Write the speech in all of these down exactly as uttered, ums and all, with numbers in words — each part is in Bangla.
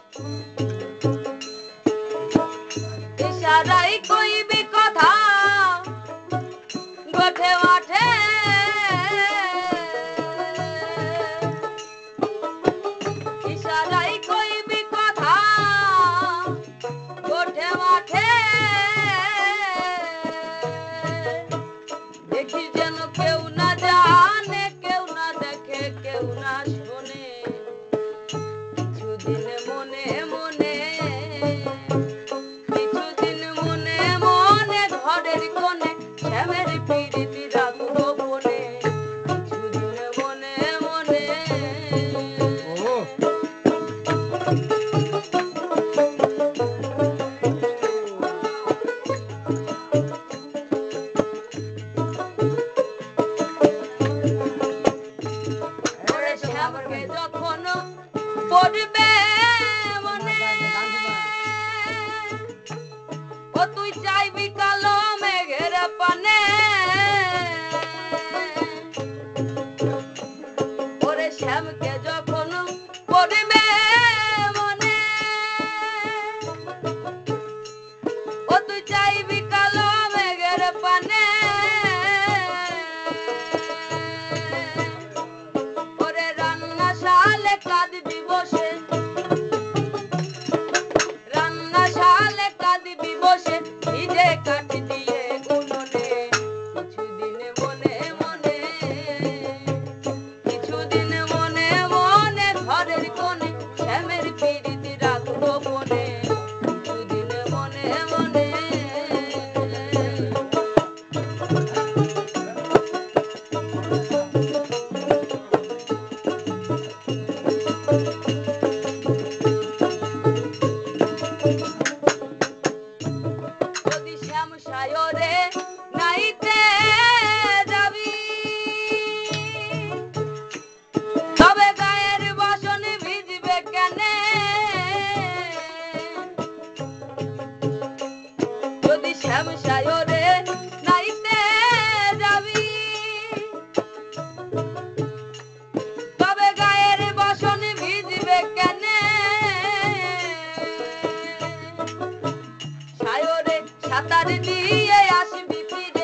ইশারাই কইবি কথা গোঠে মাঠে ইশারাই কইবি কথা গোঠে মাঠে দেখি যেন কেউ না জানে কেউ না দেখে কেউ না শোনে কিছুদিন মনে মনে কিছুদিন মনে মনে ঘরের কোণে শ্যামের পিরিতি রাখবো বনে কিছুদিন মনে মনে ওরে শ্যামকে যখন পড়বে মনে ও তুই চাইবি কালো মেঘের পানে ওরে শ্যামকে যখন পড়বে মনে ও তুই চাইবি কালো মেঘের পানে ওরে রান্না শালে কাঁদবি বসে রান্না শালে কাঁদবি বসে ভিজে কাঠ দিয়ে উনুনে কিছুদিন মনে মনে কিছুদিন মনে মনে ঘরের কোণে শ্যামের পিরিতি রাখবো বনে কিছুদিন মনে মনে যদি শ্যাম সায়রে নাইতে যাবি তবে গায়ের বাসন ভিজবে কেনে যদি শ্যাম সায়রে নাইতে যাবি তবে গায়ের বাসন ভিজবে কেনে সায়রে সাঁতার দিয়ে আসবি ফিরে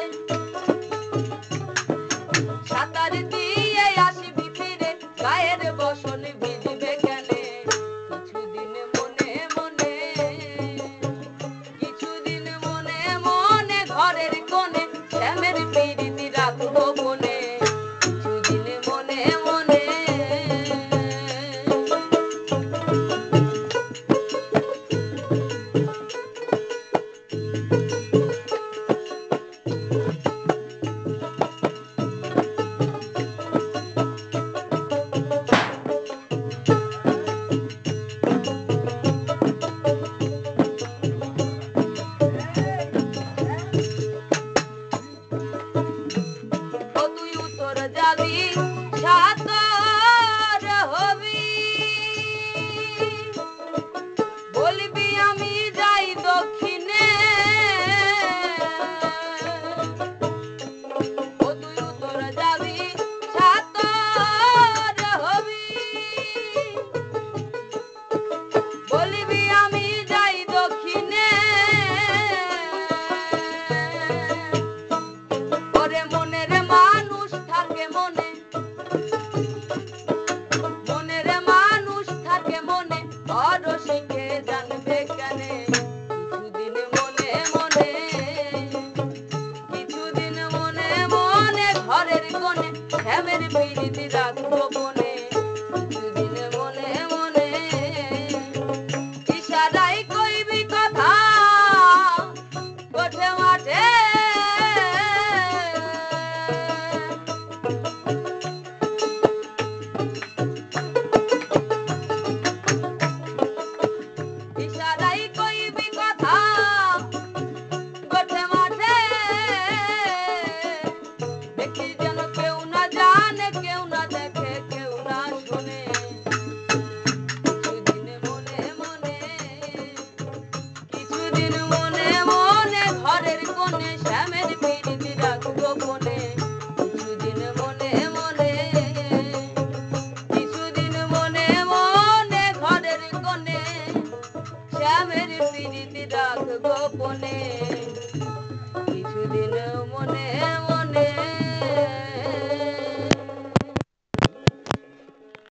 সাঁতার দিয়ে আসবি ফিরে গায়ের বসন ভিজবে কেনে কিছুদিন মনে মনে কিছুদিন মনে মনে ঘরের কোণে শ্যামের পিরিতি রাখবো বনে কিছুদিন মনে মনে ও তুই উত্তর যাবি সাতর হবি বলবি আমি যাই দক্ষিণে ও তুই উত্তর যাবি সাতর হবি বলবি আমি যাই দক্ষিণে ওরে মনের মানুষ থাকে মনে মনের মানুষ থাকে মনে অরসিকে জানবে কেনে কিছুদিন মনে মনে কিছুদিন মনে মনে ঘরের কোণে শ্যামের পিরিতি রাখবো বনে কিছুদিন মনে মনে ইশারাই কইবি কথা গোঠে মাঠে পিরিতি রাখ গোপনে কিছুদিন মনে